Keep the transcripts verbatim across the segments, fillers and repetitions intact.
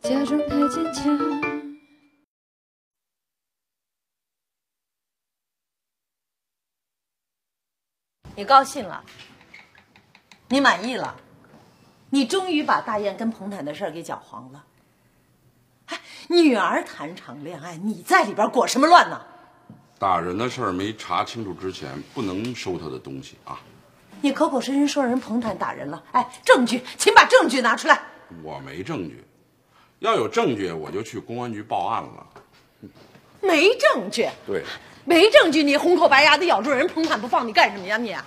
假装太坚强。 你高兴了？你满意了？你终于把大雁跟彭坦的事儿给搅黄了。哎，女儿谈场恋爱，你在里边裹什么乱呢？ 大人的事儿没查清楚之前，不能收他的东西啊！ 你口口声声说人彭坦打人了，哎，证据，请把证据拿出来。 我没证据，要有证据我就去公安局报案了。 没证据？ 对， 没证据，你红口白牙的咬住人彭坦不放，你干什么呀你？啊？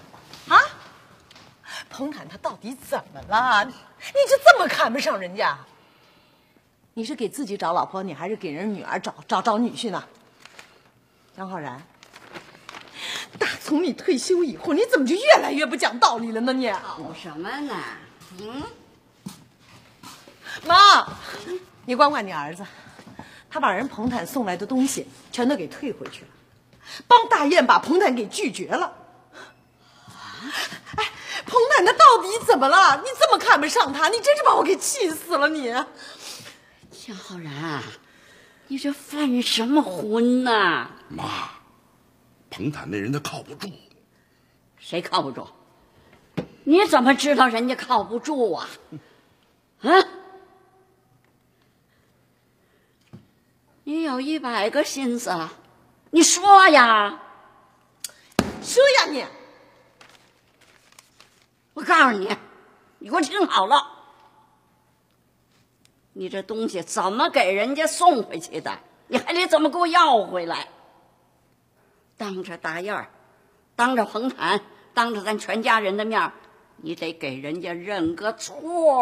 彭坦他到底怎么了？你就这么看不上人家？你是给自己找老婆，你还是给人女儿找找找女婿呢？张浩然，打从你退休以后，你怎么就越来越不讲道理了呢？你吵什么呢？嗯， 妈，你管管你儿子，他把人彭坦送来的东西全都给退回去了，帮大雁把彭坦给拒绝了。哎，彭坦他到底怎么了？你这么看不上他，你真是把我给气死了你！ 江浩然，你这犯什么浑呐？ 妈，彭坦那人他靠不住。 谁靠不住？你怎么知道人家靠不住啊？啊？你有一百个心思，你说呀， 说呀你！ 我告诉你，你给我听好了，你这东西怎么给人家送回去的，你还得怎么给我要回来。当着大雁儿，当着彭坦，当着咱全家人的面，你得给人家认个错，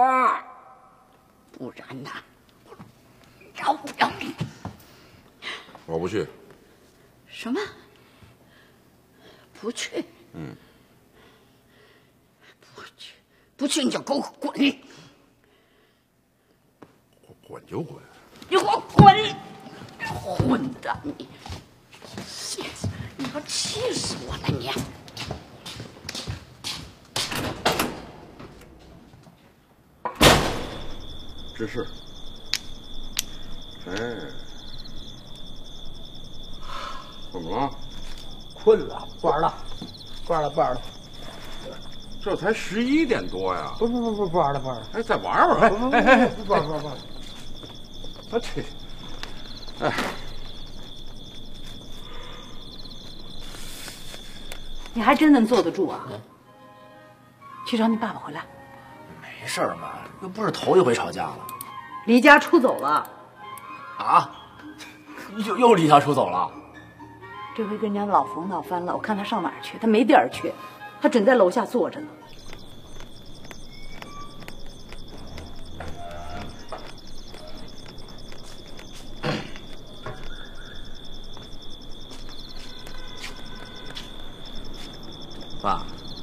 不然呐，饶不了你。 我不去。 什么？不去？ 嗯。 不去，不去你就给我滚！ 我滚就滚。 你给我滚！混蛋你！气死！你要气死我了你！ 这是。哎。怎么了？ 困了，不玩了，不玩了，不玩了。 这才十一点多呀！ 不不不不不玩了，不玩了。 哎，再玩会儿。 不哎哎，不玩不玩不玩。我去， 哎， 你还真能坐得住啊？去找你爸爸回来。 没事儿嘛，又不是头一回吵架了。 离家出走了。 啊？又又离家出走了？ 这回跟人家老冯闹翻了，我看他上哪儿去？他没地儿去，他准在楼下坐着呢。 爸，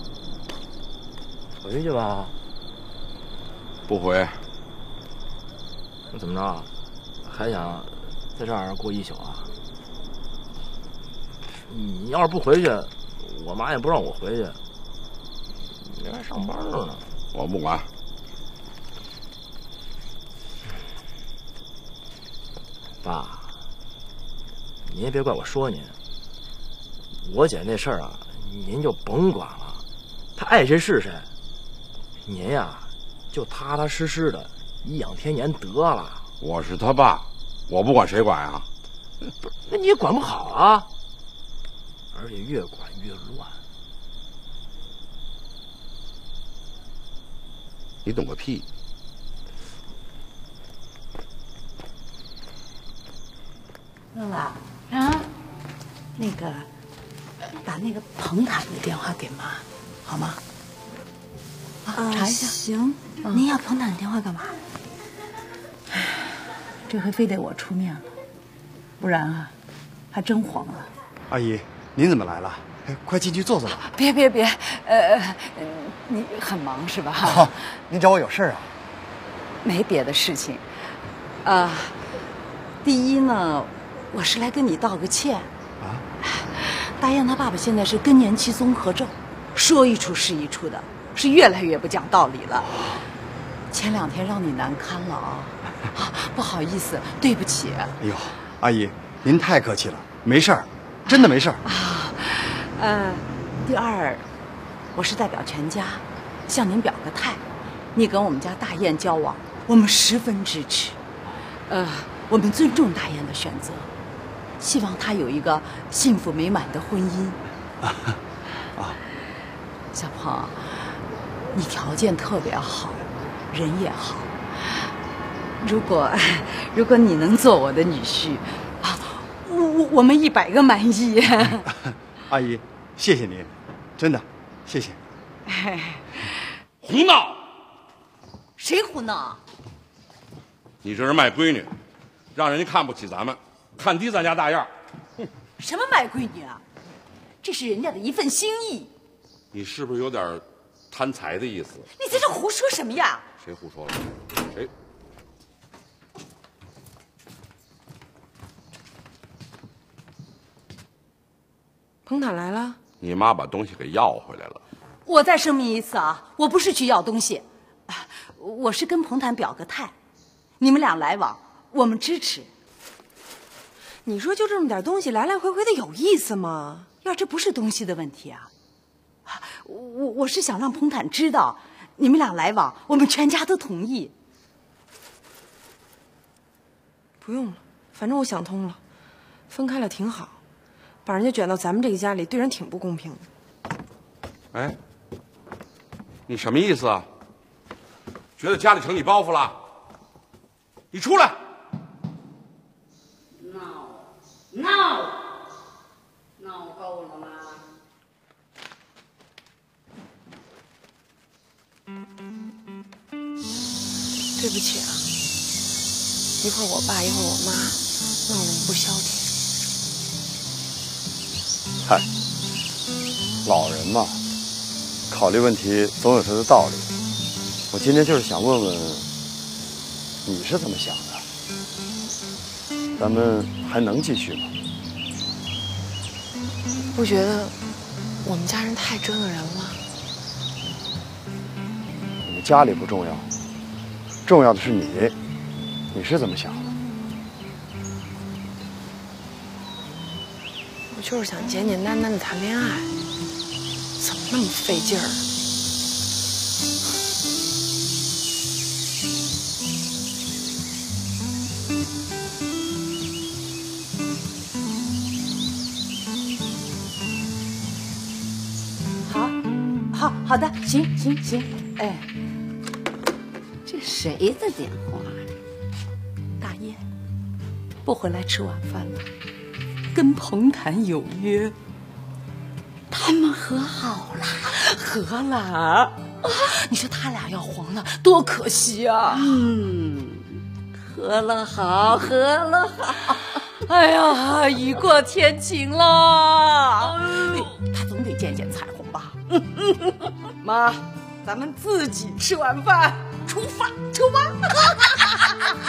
回去吧。 不回。 那怎么着？还想在这儿过一宿啊？你要是不回去，我妈也不让我回去。你还上班呢。 我不管。 爸，您也别怪我说您。我姐那事儿啊，您就甭管了，她爱谁是谁。您呀，就踏踏实实的颐养天年得了。 我是他爸，我不管谁管啊？ 不是，那你也管不好啊。而且越管越乱。 你懂个屁！ 乐乐啊，那个打那个彭坦的电话给妈，好吗？啊，查一下。 行，您要彭坦的电话干嘛？ 这回非得我出面了，不然啊，还真黄了。 阿姨，您怎么来了？哎，快进去坐坐吧。 别别别，呃，你很忙是吧？ 哦，您找我有事啊？ 没别的事情，啊、呃，第一呢，我是来跟你道个歉。 啊？ 大雁她爸爸现在是更年期综合症，说一出是一出的，是越来越不讲道理了。前两天让你难堪了啊！ 不好意思，对不起。 哎呦，阿姨，您太客气了，没事儿，真的没事儿。 啊，呃，第二，我是代表全家向您表个态，你跟我们家大雁交往，我们十分支持。呃，我们尊重大雁的选择，希望她有一个幸福美满的婚姻。啊，啊，小鹏，你条件特别好，人也好。如果如果你能做我的女婿，啊，我我我们一百个满意。 阿姨，谢谢您，真的，谢谢。 胡闹！ 谁胡闹？ 你这是卖闺女，让人家看不起咱们，看低咱家大燕。 哼，什么卖闺女啊？这是人家的一份心意。 你是不是有点贪财的意思？ 你在这胡说什么呀？ 谁胡说了？谁？ 彭坦来了。 你妈把东西给要回来了。 我再声明一次啊，我不是去要东西，我是跟彭坦表个态，你们俩来往，我们支持。 你说就这么点东西，来来回回的有意思吗？ 要这不是东西的问题啊，我我是想让彭坦知道，你们俩来往，我们全家都同意。 不用了，反正我想通了，分开了挺好，把人家卷到咱们这个家里，对人挺不公平的。 哎，你什么意思啊？觉得家里成你包袱了？你出来！ 闹闹闹够了吗？ 对不起啊，一会儿我爸一会儿我妈闹得不消停。 嗨，老人嘛，考虑问题总有他的道理。我今天就是想问问，你是怎么想的？咱们还能继续吗？ 不觉得我们家人太折腾人了？ 你们家里不重要，重要的是你，你是怎么想的？ 我就是想简简单单的谈恋爱，怎么那么费劲儿？ 好，好，好的，行行行，哎， 这谁的电话呀？ 大雁不回来吃晚饭了，跟彭坦有约。 他们和好了， 和了啊！你说他俩要黄了，多可惜啊！ 嗯，和了好，和了好。 哎呀，雨过天晴了，他总得见见彩虹吧？妈，咱们自己吃晚饭，出发，出发！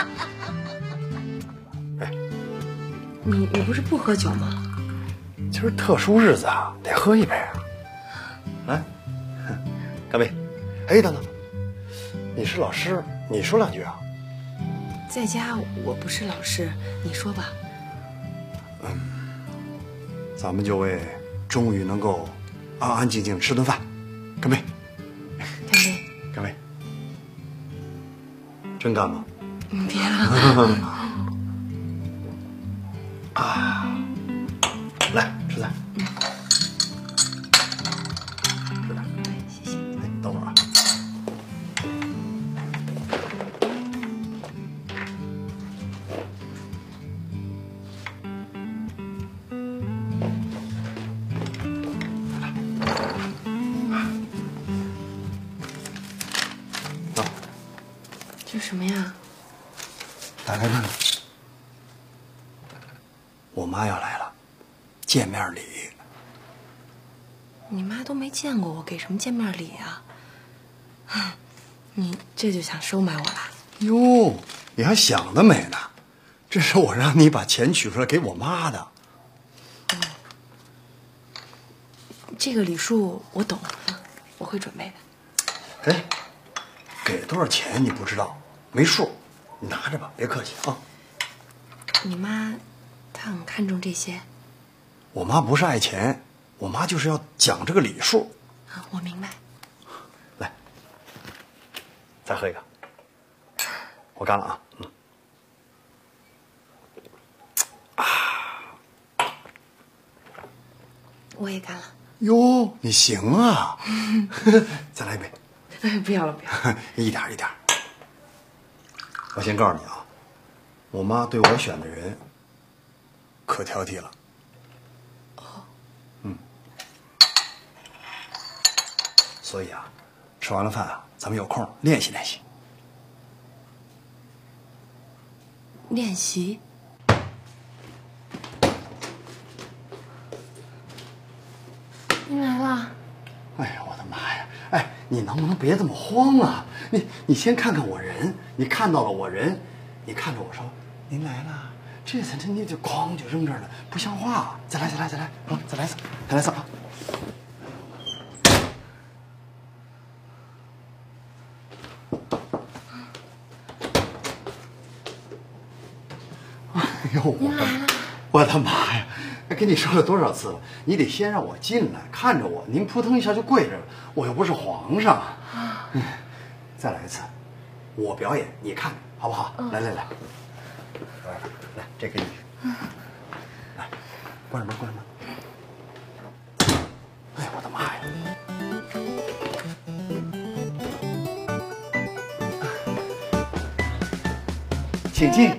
哎， 你你不是不喝酒吗？ 今儿特殊日子啊，得喝一杯啊！来，干杯！哎，等等，你是老师，你说两句啊。 在家我不是老师，你说吧。 嗯，咱们就为终于能够安安静静吃顿饭，干杯！ 干杯！ 干杯！真干吗？ 你别了。 啊，来吃菜。嗯，吃点。 谢谢。 哎，等会儿啊。 这什么呀？ 打开看看。我妈要来了，见面礼。 你妈都没见过我，给什么见面礼啊？你这就想收买我啦？ 哟，你还想得美呢！这是我让你把钱取出来给我妈的。 嗯，这个礼数我懂，我会准备的。 哎，给多少钱你不知道，没数， 你拿着吧，别客气啊。 你妈，她很看重这些。 我妈不是爱钱，我妈就是要讲这个礼数。 啊，我明白。 来，再喝一个。我干了啊，嗯。啊， 我也干了。 哟，你行啊！再来一杯。 哎，不要了，不要了。 一点一点。我先告诉你啊，我妈对我选的人可挑剔了。哦。嗯。所以啊，吃完了饭啊，咱们有空练习练习。 练习。你来了。 哎呀，我的妈呀！哎，你能不能别这么慌啊？你你先看看我人，你看到了我人，你看着我说您来了，这才这你就哐就扔这儿了，不像话！再来再来再来啊！再来一次，再来一次啊！哎呦，我的我的妈呀！跟你说了多少次了，你得先让我进来，看着我，您扑腾一下就跪着了，我又不是皇上。嗯，再来一次，我表演，你看，好不好？嗯、来来来，来，这给你。嗯、来，关上门，关上门。哎呀，我的妈呀！请进。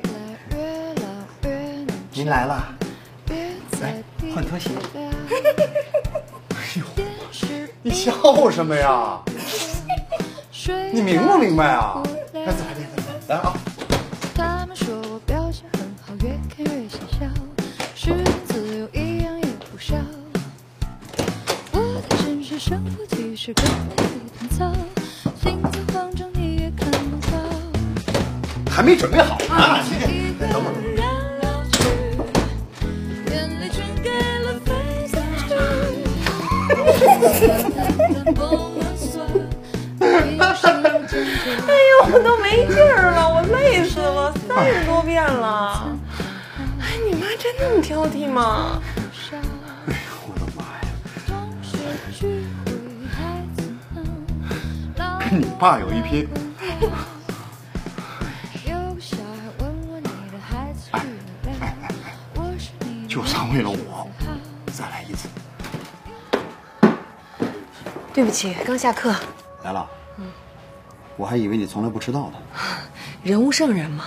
您来了。来，换拖鞋。哎呦，你笑什么呀？你明不明白啊？来，再来点，再来，来啊！ 他们说我表现很好，越看越想笑，是自由一样也不少。我的真实生活其实跟你很糙，心在慌张你也看不到。 还没准备好呢，你等会儿。 哎呦，我都没劲儿了，我累死了，三十多遍了。哎，你妈真那么挑剔吗？ 哎呀，我的妈呀！跟你爸有一拼。哎哎哎哎，就算为了我，再来一次。 对不起，刚下课。 来了。嗯。我还以为你从来不迟到呢。 人无圣人嘛。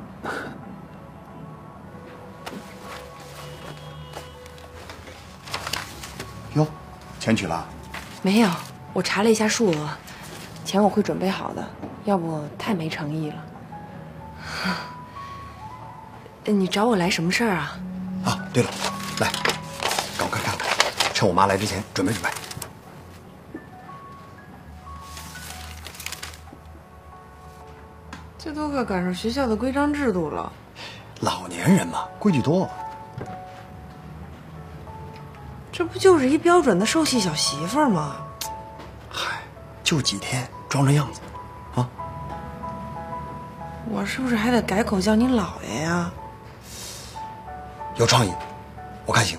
哟，钱取了？ 没有，我查了一下数额，钱我会准备好的，要不太没诚意了。你找我来什么事儿啊？ 啊，对了，来，赶快看看，趁我妈来之前准备准备。 这都快赶上学校的规章制度了。 老年人嘛，规矩多。 这不就是一标准的受气小媳妇儿吗？ 嗨，就几天，装着样子，啊！ 我是不是还得改口叫您姥爷呀？ 有创意，我看行。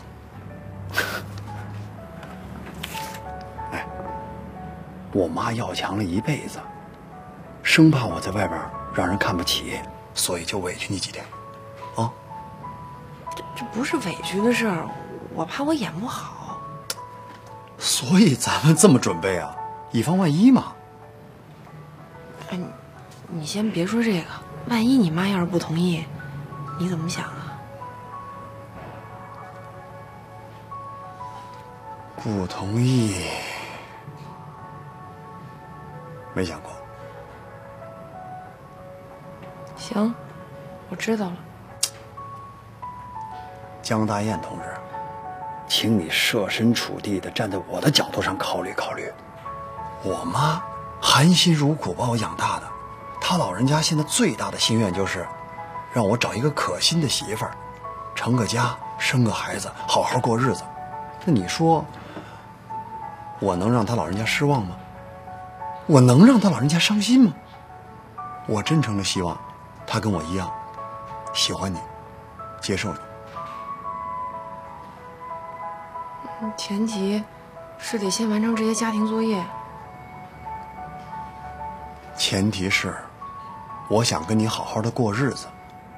哎，我妈要强了一辈子，生怕我在外边让人看不起，所以就委屈你几天，啊？ 这这不是委屈的事儿，我怕我演不好。 所以咱们这么准备啊，以防万一嘛。 哎，你你先别说这个，万一你妈要是不同意，你怎么想啊？ 不同意，没想过。 行，我知道了。 江大雁同志，请你设身处地的站在我的角度上考虑考虑。我妈含辛茹苦把我养大的，她老人家现在最大的心愿就是让我找一个可心的媳妇儿，成个家，生个孩子，好好过日子。那你说，我能让她老人家失望吗？我能让她老人家伤心吗？我真诚的希望他跟我一样，喜欢你，接受你。 前提是得先完成这些家庭作业。 前提是，我想跟你好好的过日子。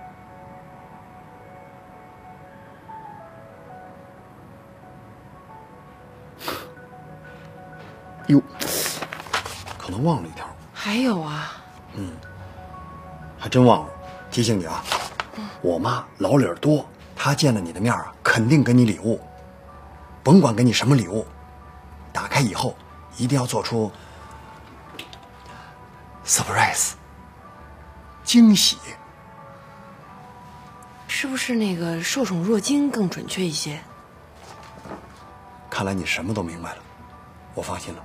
哟，可能忘了一条。 还有啊。 嗯，还真忘了，提醒你啊。嗯、我妈老理儿多，她见了你的面啊，肯定给你礼物。甭管给你什么礼物，打开以后一定要做出 surprise 惊喜。 是不是那个受宠若惊更准确一些？ 看来你什么都明白了，我放心了。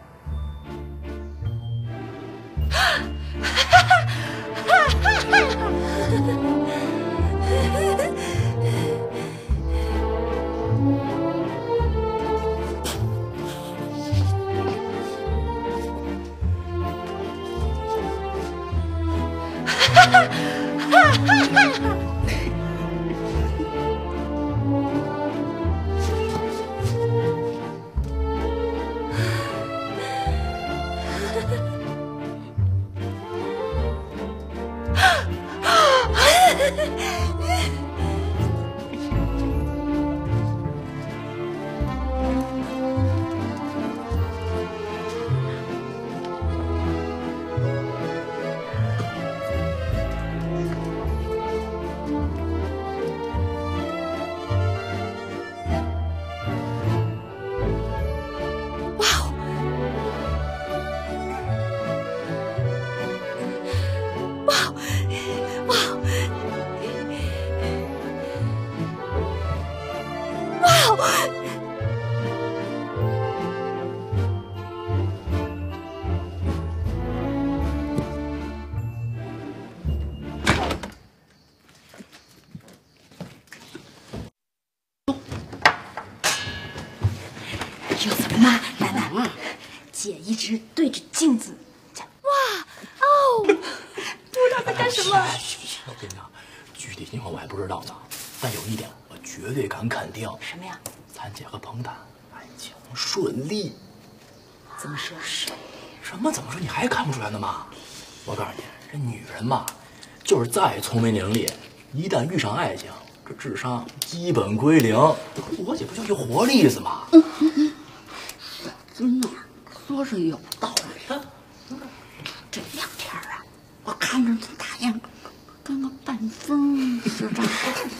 又怎么了，奶奶？姐一直对着镜子，哇哦，不知道在干什么。 我跟你讲，具体情况我还不知道呢，但有一点我绝对敢肯定。 什么呀？ 咱姐和彭坦爱情顺利。 怎么说？ 什么怎么说？你还看不出来呢吗？我告诉你，这女人嘛，就是再聪明伶俐，一旦遇上爱情，这智商基本归零。我姐不就一活例子吗？ 嗯嗯嗯，孙女说是有道理。这两天啊，我看着这大雁跟个半疯似的。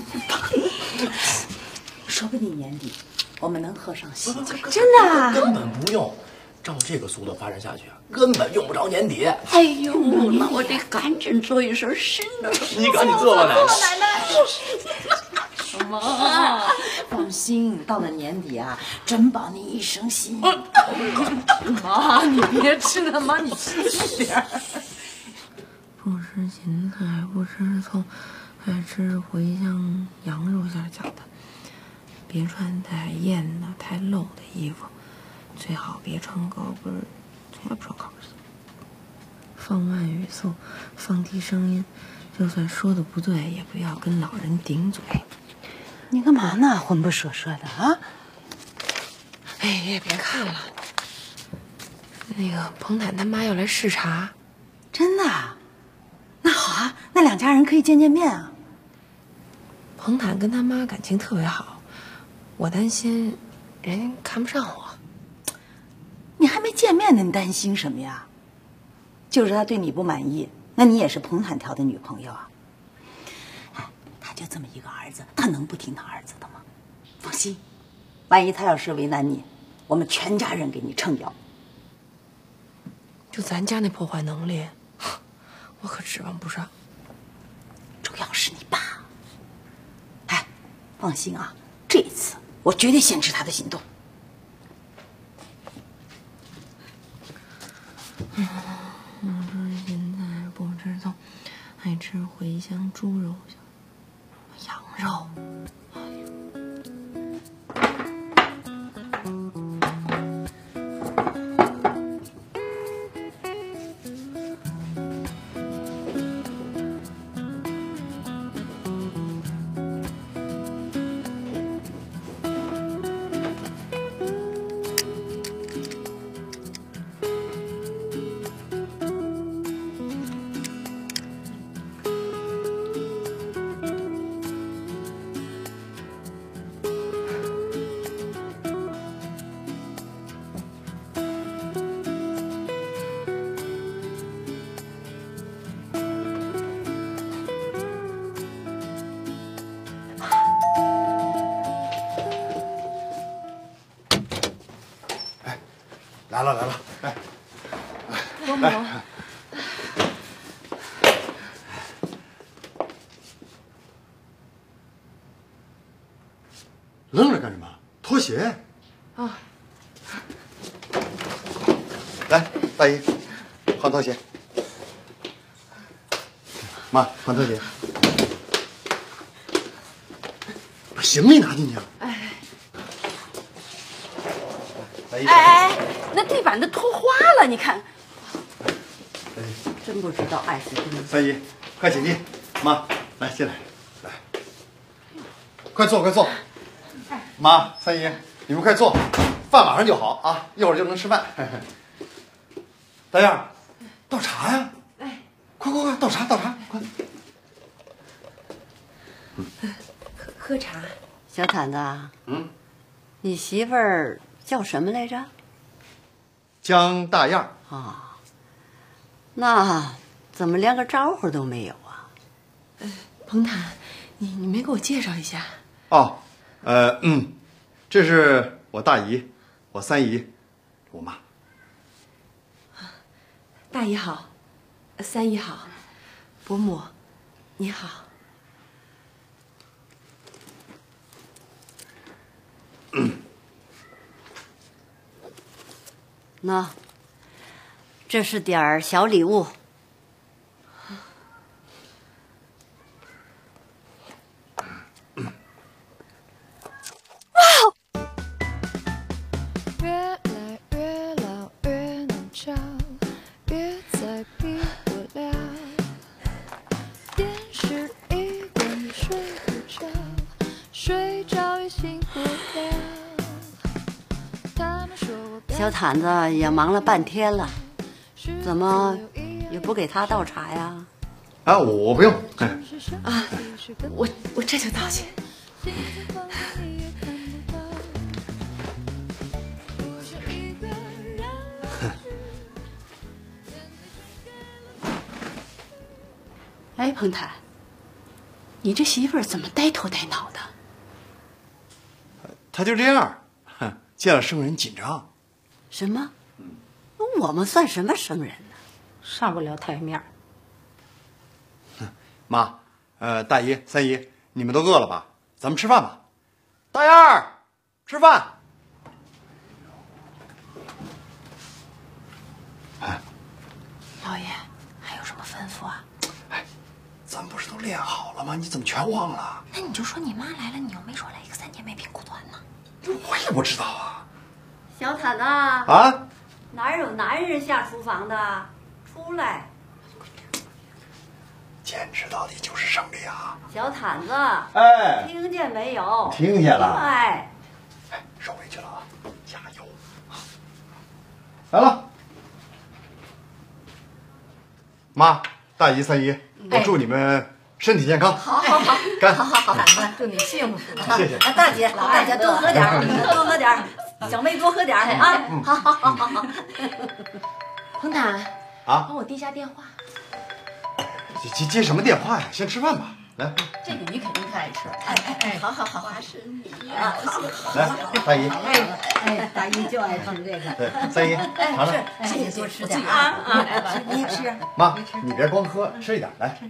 说不定年底我们能喝上喜酒。 真的、啊？根本不用。照这个速度发展下去，根本用不着年底。 哎呦，那我得赶紧做一身新的。 你赶紧做吧，奶奶。奶奶，妈，放心，到了年底啊，真保你一生幸运。妈，你别吃了，妈，你轻点。 不吃芹菜，不吃葱，爱吃茴香羊肉馅饺的。别穿太艳的、太露的衣服。最好别穿高跟，从来不穿高跟鞋。放慢语速，放低声音，就算说的不对，也不要跟老人顶嘴。 你干嘛呢？魂不守舍的啊！ 哎，也别看了。那个彭坦他妈要来视察， 真的？那好啊，那两家人可以见见面啊。 彭坦跟他妈感情特别好，我担心人家看不上我。 你还没见面呢，你担心什么呀？就是他对你不满意，那你也是彭坦挑的女朋友啊。哎，他就这么一个儿子，他能不听他儿子的吗？放心，万一他要是为难你，我们全家人给你撑腰。 就咱家那破坏能力，我可指望不上。 主要是你爸。哎，放心啊，这一次我绝对限制他的行动。 嗯，不吃芹菜，不吃葱，爱吃茴香猪肉、羊肉。哎呦！ 来了来了，来， 伯母， 愣着干什么？脱鞋。 啊。 来，大姨，换拖鞋。妈，换拖鞋。把行李拿进去啊！ 哎。 大姨。 哎哎，那地板都脱花了，你看。真不知道爱惜东西。 三姨，快起立。妈，来进来，来，快坐快坐。妈，三姨，你们快坐，饭马上就好啊，一会儿就能吃饭。大燕，倒茶呀！哎，快快快，倒茶倒茶，快！ 喝喝茶。 小毯子，嗯，你媳妇儿叫什么来着？ 江大燕。 啊，那怎么连个招呼都没有啊？ 呃，彭坦，你你没给我介绍一下？ 哦，呃嗯，这是我大姨，我三姨，我妈。 大姨好，三姨好，伯母，你好。 嗯， 那这是点儿小礼物。 越来越老越难找，别再逼我了。电视一关也睡不着，睡着也醒不了。他们说我小毯子也忙了半天了，怎么也不给他倒茶呀？ 啊，我我不用。哎， 啊，我我这就倒去。 哎，彭坦，你这媳妇儿怎么呆头呆脑的？ 他就这样，哼，见了生人紧张。 什么？我们算什么生人呢？ 上不了台面。 妈，呃，大姨、三姨，你们都饿了吧？咱们吃饭吧。大燕儿，吃饭。哎， 老爷，还有什么吩咐啊？ 哎，咱不是都练好了吗？你怎么全忘了？ 那你就说你妈来了，你又没说来一个三姐妹评骨团呢。 我也不知道啊。 小毯子啊， 哪有男人下厨房的？出来！ 坚持到底就是胜利啊！ 小毯子， 哎， 听见没有？ 听见了。 哎， 哎，收回去了啊！加油！来了，妈、大姨、三姨，我祝你们身体健康。 好好好， 干！ 好好好，毯子，祝你幸福。 谢谢。 大姐，大姐多喝点儿，多喝点儿，小妹多喝点儿啊！好好好好好。 彭坦， 啊， 帮我递下电话。 接接什么电话呀？先吃饭吧。来， 这个你肯定太爱吃。 哎哎哎，好好好，花生米啊，好， 来，大姨。 哎哎，大姨就爱吃这个。 对，三姨，尝尝。 谢谢，多吃点啊啊！你也吃。 妈，你别光喝，吃一点来。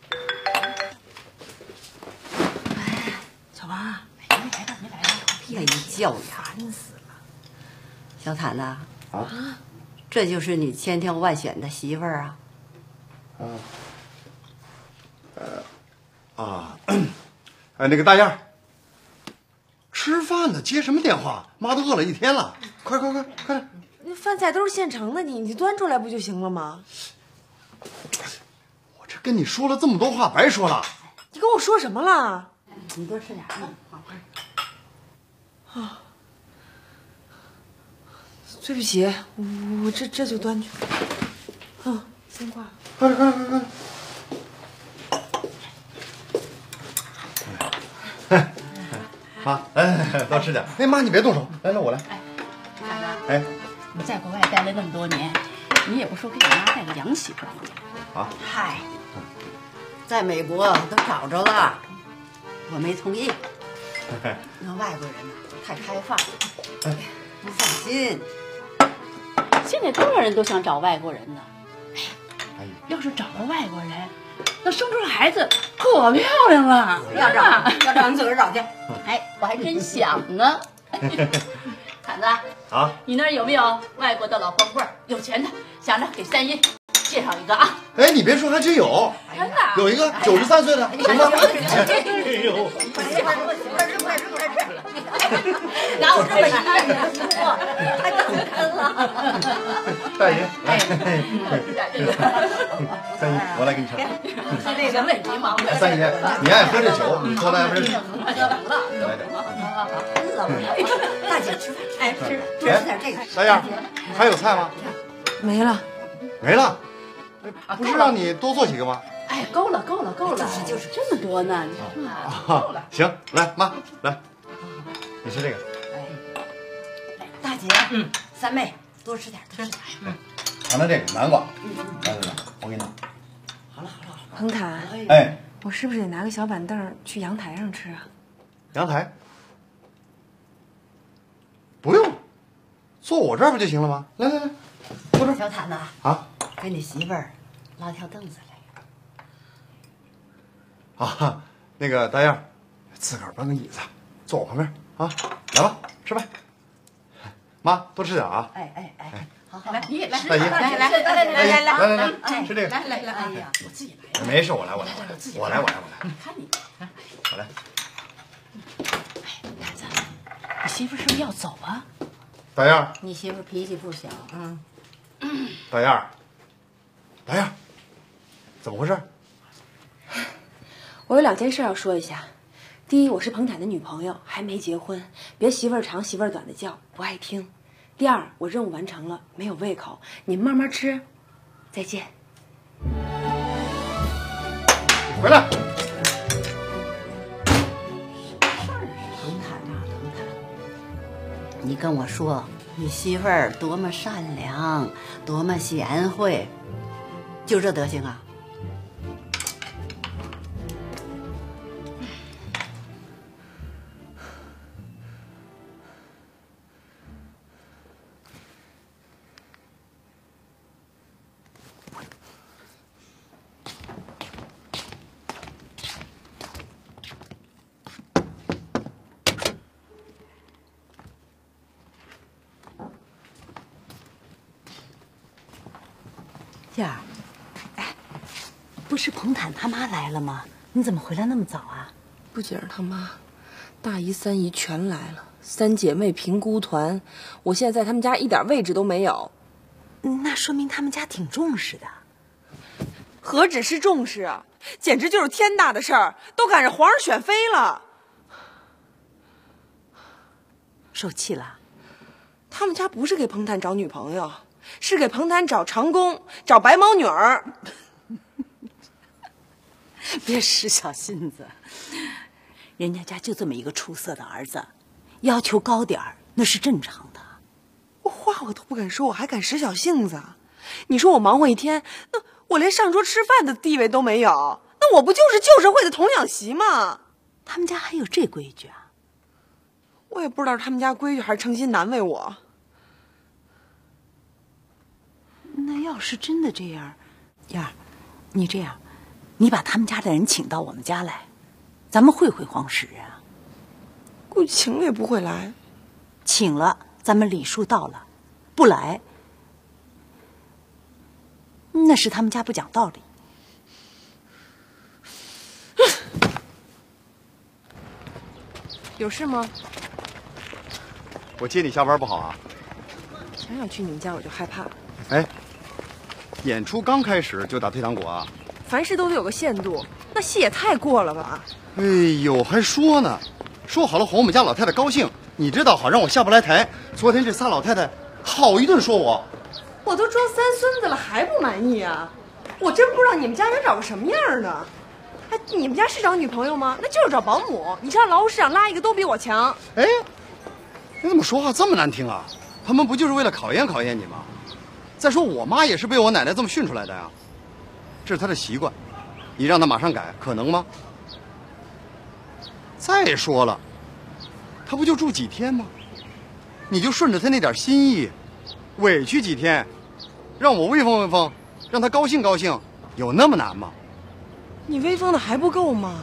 哎，小王， 没来吧，没来吧， 哎呀，叫馋死了。小毯子啊， 这就是你千挑万选的媳妇儿啊？ 啊。呃啊，哎，那个大燕儿，吃饭呢，接什么电话？妈都饿了一天了，快快快快点！ 那饭菜都是现成的，你你端出来不就行了吗？ 我这跟你说了这么多话，白说了。 你跟我说什么了？ 你多吃点啊，好。 啊，对不起，我我这这就端去。啊，先挂。 快点快点快点！妈，哎，多吃点。哎，妈，你别动手，来来，我来。 哎，孩子， 哎， 你在国外待了那么多年，你也不说给你妈带个洋媳妇回来。 啊？ 嗨，在美国都找着了，我没同意。那外国人呢，太开放，不放心。 现在多少人都想找外国人呢。哎，要是找了外国人，那生出来孩子可漂亮了。 要找，要找你自个儿找去。 哎，我还真想呢。侃子啊， 你那儿有没有外国的老光棍，有钱的，想着给三姨介绍一个啊？ 哎，你别说，还真有， 真的有一个九十三岁的，行吗？ 哎呦，快吃快吃快吃快吃！哪有这么一个人？还等着了。 大爷，来，三姨，我来给你盛。 那个问题嘛， 三姨，你爱喝这酒，你多来杯。 来点。大姐吃饭，哎，吃吃点这个。 大燕，还有菜吗？ 没了。 没了。不是让你多做几个吗？ 哎，够了，够了，够了， 就是就是这么多呢，你说够了。行，来妈，来，你吃这个。 哎，大姐，嗯，三妹，多吃点，多吃点。 嗯，尝尝这个南瓜。来来来，我给你。 好了好了好了。 彭坦， 哎， 我是不是得拿个小板凳去阳台上吃啊？ 阳台？不用，坐我这儿不就行了吗？来来来，坐这儿。 小坦呐， 啊， 给你媳妇儿拉条凳子来。 啊，那个大燕，自个儿搬个椅子，坐我旁边啊，来吧，吃饭。妈，多吃点啊。 哎哎哎，好好来， 你也来， 大姨， 来来来来来来来来来来，吃这个。 来来来，哎呀，我自己来。 没事，我来我来我来我来我来我来。 你看你， 我来。 哎，凯子，你媳妇是不是要走啊？ 大燕， 你媳妇脾气不小啊。 大燕，大燕，怎么回事？ 我有两件事要说一下。第一，我是彭坦的女朋友，还没结婚，别媳妇儿长媳妇儿短的叫，不爱听。第二，我任务完成了，没有胃口，你们慢慢吃。再见。 回来。 彭坦啊，彭坦，你跟我说，你媳妇儿多么善良，多么贤惠，就这德行啊？燕儿，哎，不是彭坦他妈来了吗？你怎么回来那么早啊？ 不仅是他妈，大姨、三姨全来了，三姐妹评估团，我现在在他们家一点位置都没有。 那说明他们家挺重视的。 何止是重视啊，简直就是天大的事儿，都赶上皇上选妃了。 受气了？ 他们家不是给彭坦找女朋友，是给彭坦找长工，找白毛女儿。 别使小性子，人家家就这么一个出色的儿子，要求高点儿那是正常的。 我话我都不敢说，我还敢使小性子？你说我忙活一天，那我连上桌吃饭的地位都没有，那我不就是旧社会的童养媳吗？ 他们家还有这规矩啊？ 我也不知道是他们家规矩还是诚心难为我。 那要是真的这样，燕儿，你这样，你把他们家的人请到我们家来，咱们会会皇室啊。 估计请了也不会来。 请了，咱们礼数到了；不来，那是他们家不讲道理。 有事吗？ 我接你下班不好啊？ 想想去你们家我就害怕。 哎，演出刚开始就打退堂鼓啊？ 凡事都得有个限度，那戏也太过了吧？ 哎呦，还说呢，说好了哄我们家老太太高兴，你知道好让我下不来台。昨天这仨老太太好一顿说我， 我都装三孙子了还不满意啊？我真不知道你们家想找个什么样的。哎，你们家是找女朋友吗？那就是找保姆。你上劳务市场拉一个都比我强。 哎，你怎么说话这么难听啊？他们不就是为了考验考验你吗？再说我妈也是被我奶奶这么训出来的呀，这是她的习惯，你让她马上改，可能吗？再说了，她不就住几天吗？你就顺着她那点心意， 委屈几天，让我威风威风，让他高兴高兴，有那么难吗？ 你威风的还不够吗？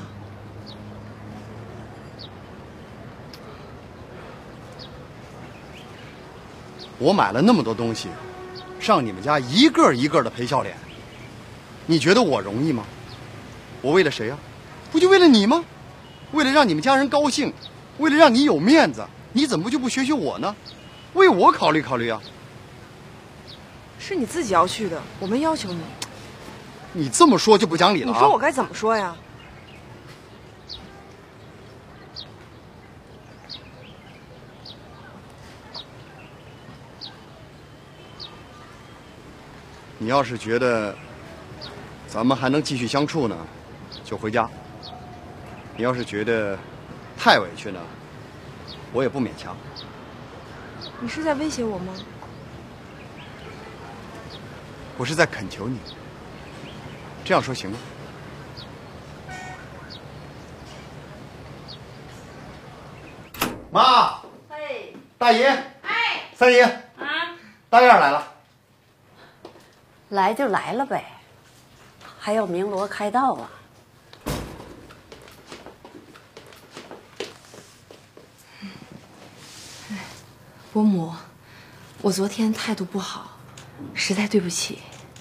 我买了那么多东西，上你们家一个一个的赔笑脸，你觉得我容易吗？我为了谁呀？不就为了你吗？为了让你们家人高兴，为了让你有面子，你怎么就不学学我呢？为我考虑考虑啊！ 是你自己要去的，我没要求你。 你这么说就不讲理了啊！ 你说我该怎么说呀？ 你要是觉得咱们还能继续相处呢，就回家。你要是觉得太委屈呢，我也不勉强。 你是在威胁我吗？ 我是在恳求你。这样说行吗？妈， 嘿， 大爷， 哎， 三爷， 啊， 大燕来了。 来就来了呗，还要鸣锣开道啊？ 伯母，我昨天态度不好，实在对不起。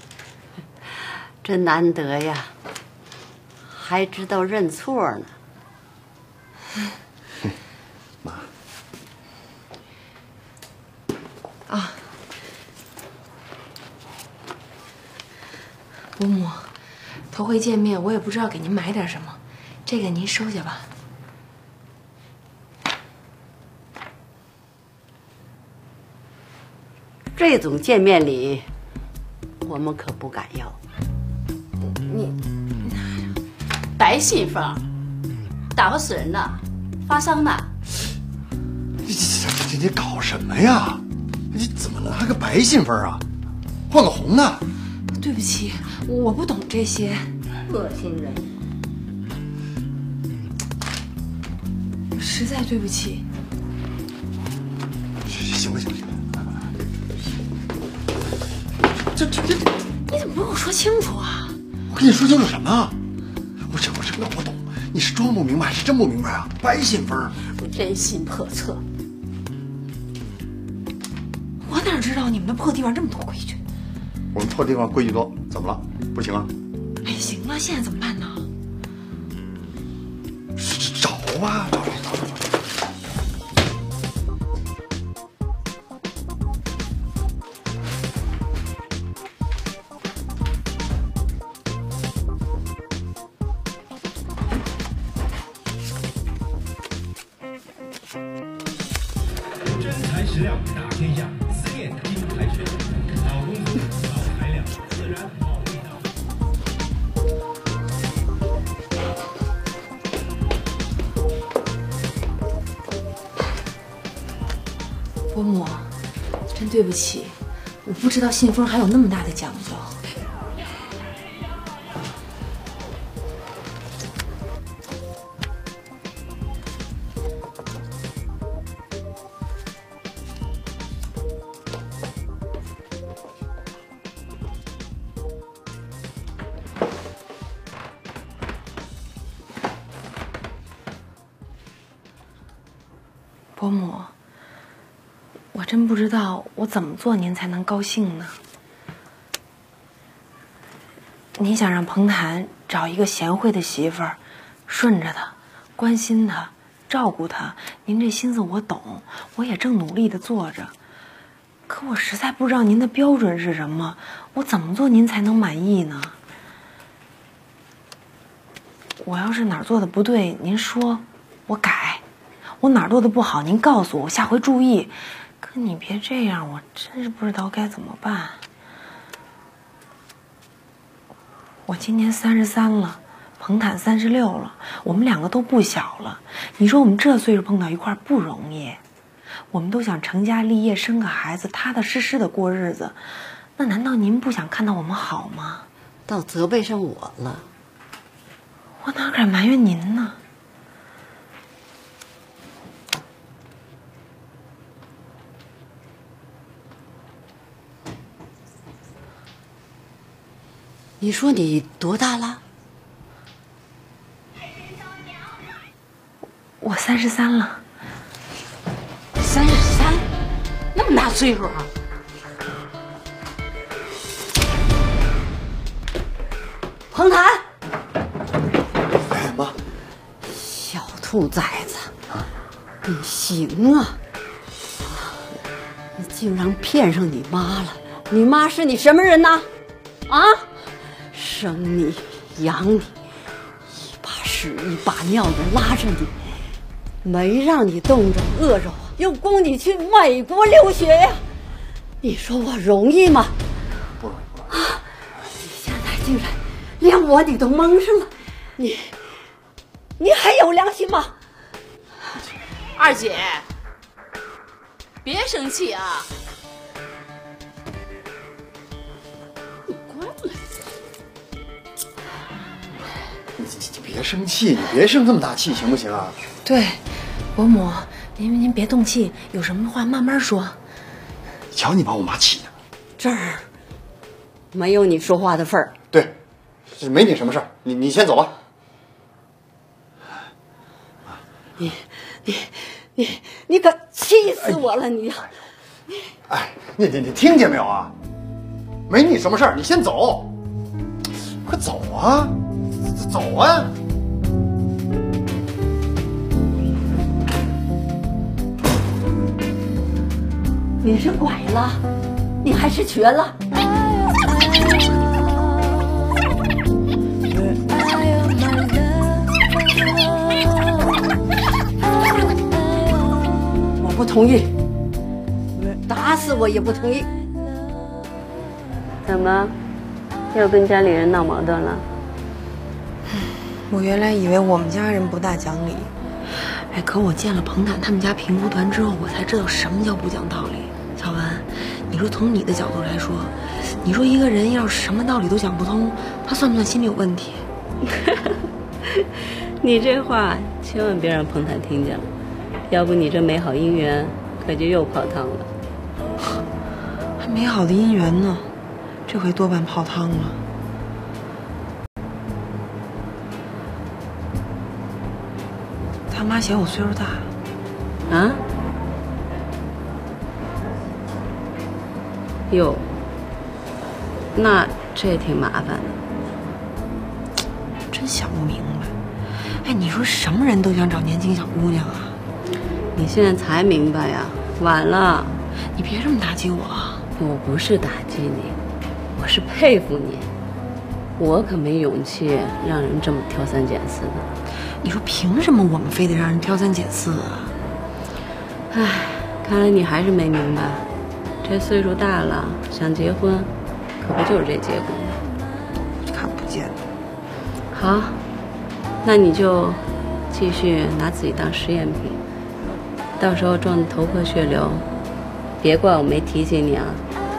真难得呀，还知道认错呢。 妈。 啊。伯母，头回见面，我也不知道给您买点什么，这个您收下吧。 这种见面礼，我们可不敢要。 你白信封，打发死人呢，发丧呢。 你这这这搞什么呀？你怎么拿个白信封啊？换个红的。 对不起，我不懂这些。 恶心人！ 实在对不起。 行了行了行了， 这这这，你怎么不跟我说清楚啊？ 我跟你说清楚什么？我这我这闹不懂，你是装不明白还是真不明白啊？白信封， 人心叵测。 我哪知道你们的破地方这么多规矩？ 我们破地方规矩多，怎么了？不行啊？ 哎，行了，现在怎么办呢？ 找吧，找找找找找。 真材实料打天下，思念金牌选，好公子好材料，自然好味道。 伯母，真对不起，我不知道信封还有那么大的讲究。伯母，我真不知道我怎么做您才能高兴呢？您想让彭坦找一个贤惠的媳妇儿，顺着他，关心他，照顾他，您这心思我懂，我也正努力的做着。可我实在不知道您的标准是什么，我怎么做您才能满意呢？我要是哪儿做的不对，您说，我改。我哪儿做的不好，您告诉我，下回注意。可你别这样，我真是不知道该怎么办。我今年三十三了，彭坦三十六了，我们两个都不小了。你说我们这岁数碰到一块儿不容易，我们都想成家立业，生个孩子，踏踏实实的过日子。那难道您不想看到我们好吗？ 倒责备上我了。 我哪敢埋怨您呢？ 你说你多大了？ 我三十三了。 三十三，那么大岁数啊！ 彭坦， 哎妈， 小兔崽子，你行啊！你竟然骗上你妈了！你妈是你什么人呐？啊，生你养你，一把屎一把尿的拉着你，没让你冻着饿着，又供你去美国留学呀！你说我容易吗？ 不容易，不容易啊！你现在竟然连我你都蒙上了，你你还有良心吗？ 二姐，别生气啊！ 你你别生气，你别生这么大气，行不行啊？ 对，伯母，您您别动气，有什么话慢慢说。 瞧你把我妈气的。 这儿没有你说话的份儿。 对，是没你什么事儿，你你先走吧。 你你你你可气死我了！你， 哎，你你你听见没有啊？没你什么事儿，你先走，快走啊，走啊！ 你是拐了，你还是瘸了？我不同意，打死我也不同意。 怎么，又跟家里人闹矛盾了？ 我原来以为我们家人不大讲理，哎，可我见了彭坦他们家评估团之后，我才知道什么叫不讲道理。小文，你说从你的角度来说，你说一个人要是什么道理都讲不通，他算不算心里有问题？ 你这话千万别让彭坦听见了，要不你这美好姻缘可就又泡汤了。 还美好的姻缘呢，这回多半泡汤了。他妈嫌我岁数大。 啊？哟，那这也挺麻烦的。 真想不明白。哎，你说什么人都想找年轻小姑娘啊？ 你现在才明白呀，晚了。 你别这么打击我。 我不是打击你，我是佩服你。我可没勇气让人这么挑三拣四的。 你说凭什么我们非得让人挑三拣四啊？ 唉，看来你还是没明白，这岁数大了想结婚，可不就是这结果吗？ 看不见。 好，那你就继续拿自己当实验品，到时候撞得头破血流，别怪我没提醒你啊。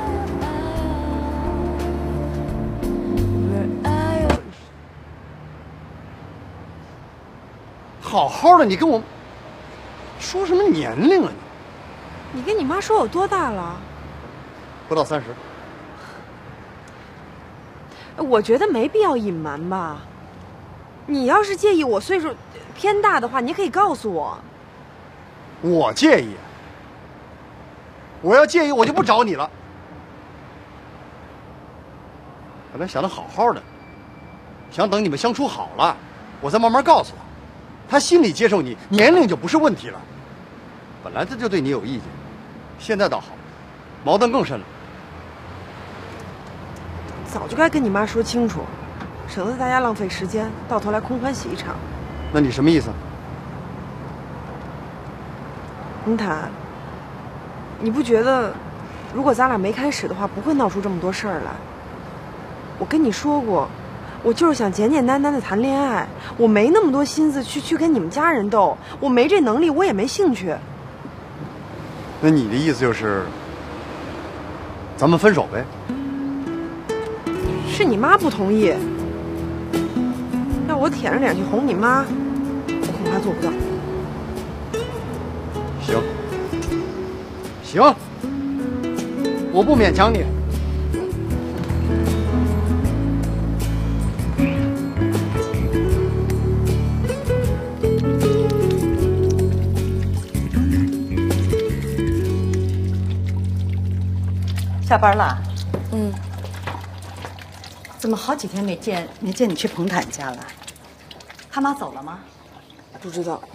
好好的，你跟我说什么年龄啊你？你跟你妈说我多大了？ 不到三十。 我觉得没必要隐瞒吧。你要是介意我岁数偏大的话，你可以告诉我。 我介意。我要介意，我就不找你了。本来想的好好的，想等你们相处好了，我再慢慢告诉他。他心里接受你，年龄就不是问题了。本来他就对你有意见，现在倒好，矛盾更深了。 早就该跟你妈说清楚，省得大家浪费时间，到头来空欢喜一场。 那你什么意思？ 红毯，你不觉得，如果咱俩没开始的话，不会闹出这么多事儿来？我跟你说过。我就是想简简单单的谈恋爱，我没那么多心思去去跟你们家人斗，我没这能力，我也没兴趣。 那你的意思就是，咱们分手呗？ 是你妈不同意，要我舔着脸去哄你妈，我恐怕做不到。 行，行，我不勉强你。 下班了？ 嗯。 怎么好几天没见没见你去彭坦家了？他妈走了吗？ 不知道。